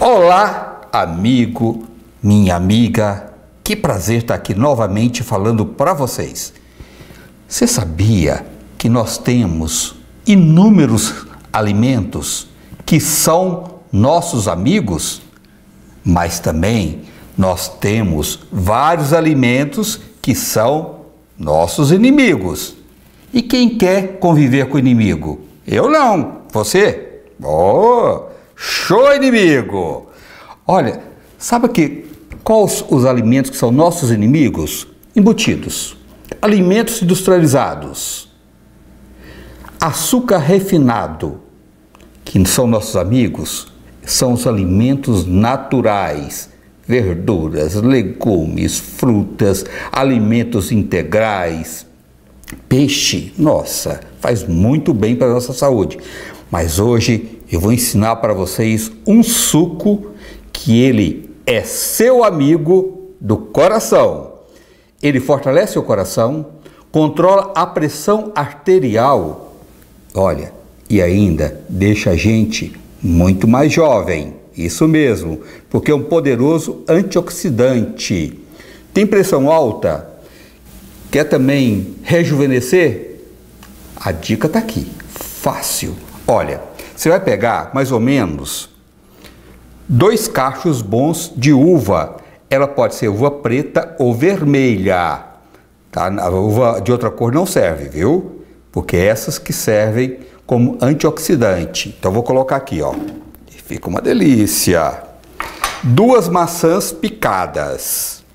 Olá, amigo, minha amiga, que prazer estar aqui novamente falando para vocês. Você sabia que nós temos inúmeros alimentos que são nossos amigos? Mas também nós temos vários alimentos que são nossos inimigos. E quem quer conviver com o inimigo? Eu não, você? Oh, show, inimigo! Olha, sabe quais os alimentos que são nossos inimigos? Embutidos, alimentos industrializados, açúcar refinado, que são nossos amigos, são os alimentos naturais, verduras, legumes, frutas, alimentos integrais, peixe. Nossa, faz muito bem para a nossa saúde. Mas hoje eu vou ensinar para vocês um suco que ele é seu amigo do coração. Ele fortalece o coração, controla a pressão arterial, olha, e ainda deixa a gente muito mais jovem. Isso mesmo, porque é um poderoso antioxidante. Tem pressão alta? Quer também rejuvenescer? A dica está aqui, fácil. Olha, você vai pegar mais ou menos 2 cachos bons de uva. Ela pode ser uva preta ou vermelha, tá? A uva de outra cor não serve, viu? Porque essas que servem como antioxidante. Então vou colocar aqui, ó. Fica uma delícia. 2 maçãs picadas.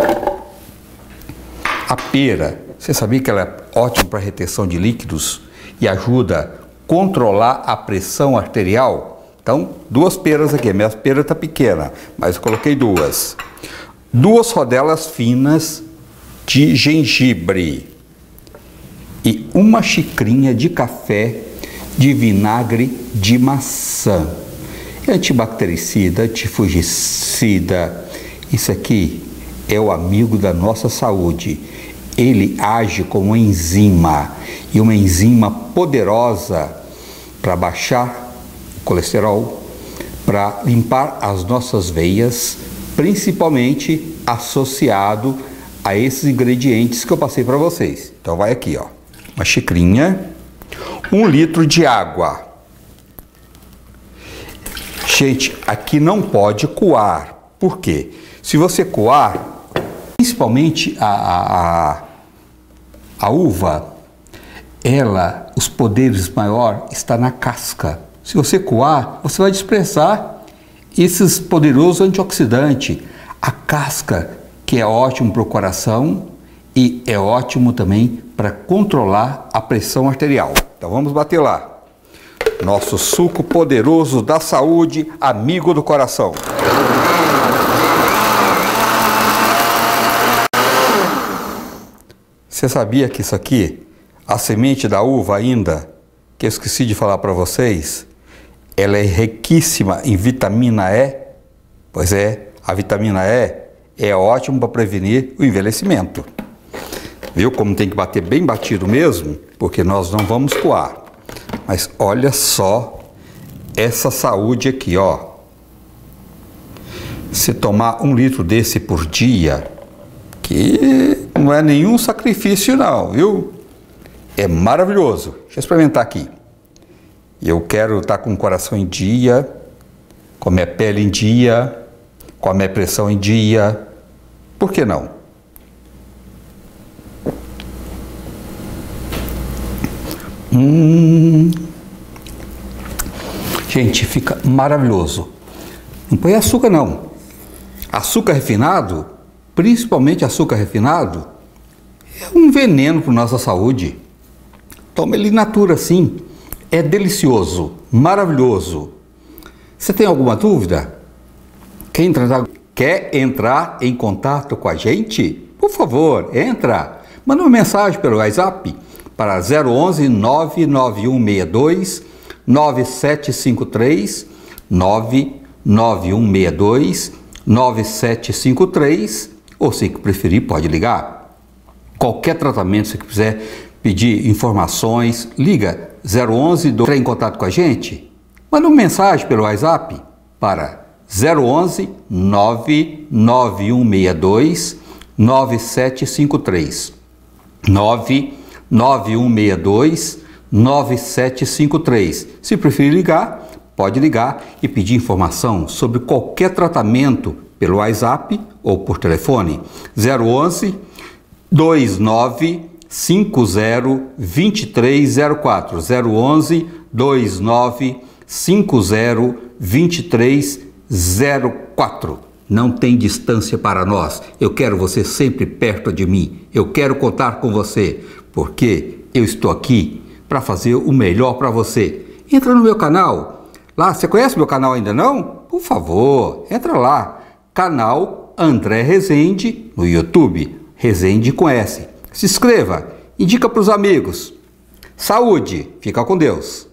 A pera, você sabia que ela é ótima para retenção de líquidos e ajuda a controlar a pressão arterial? Então, 2 peras aqui. Minha pera está pequena, mas eu coloquei 2. 2 rodelas finas de gengibre e 1 xicrinha de café de vinagre de maçã. Antibactericida, antifungicida. Isso aqui é o amigo da nossa saúde. Ele age como enzima, e uma enzima poderosa para baixar o colesterol, para limpar as nossas veias, principalmente associado a esses ingredientes que eu passei para vocês. Então vai aqui, ó, 1 xicrinha, 1 litro de água. Gente, aqui não pode coar. Por quê? Se você coar, principalmente a uva, os poderes maior está na casca. Se você coar, você vai desprezar esses poderosos antioxidantes. A casca, que é ótimo para o coração e é ótimo também para controlar a pressão arterial. Então vamos bater lá. Nosso suco poderoso da saúde, amigo do coração. Você sabia que isso aqui, a semente da uva ainda, que eu esqueci de falar para vocês, ela é riquíssima em vitamina E? Pois é, a vitamina E é ótimo para prevenir o envelhecimento. Viu como tem que bater bem batido mesmo? Porque nós não vamos coar. Mas olha só essa saúde aqui, ó. Se tomar 1 litro desse por dia, que não é nenhum sacrifício não, viu? É maravilhoso. Deixa eu experimentar aqui. Eu quero estar com o coração em dia, com a minha pele em dia, com a minha pressão em dia. Por que não? Gente, fica maravilhoso. Não põe açúcar não. Açúcar refinado, principalmente açúcar refinado, é um veneno para nossa saúde. Toma ele in natura assim. É delicioso, maravilhoso. Você tem alguma dúvida? Quer entrar em contato com a gente? Por favor, entra. Manda uma mensagem pelo WhatsApp para 011 99162 9753 99162 9753, ou se preferir pode ligar. Qualquer tratamento, se quiser pedir informações, liga 011 para entrar em contato com a gente. Manda uma mensagem pelo WhatsApp para 011 99162 9753. 99162 9753. Se preferir ligar, pode ligar e pedir informação sobre qualquer tratamento pelo WhatsApp ou por telefone. 011 29 50 2304. 011 29 50 2304. Não tem distância para nós. Eu quero você sempre perto de mim. Eu quero contar com você, porque eu estou aqui para fazer o melhor para você. Entra no meu canal. Lá, você conhece meu canal ainda não? Por favor, entra lá. Canal André Rezende no YouTube. Rezende com S. Se inscreva, indica para os amigos. Saúde, fica com Deus.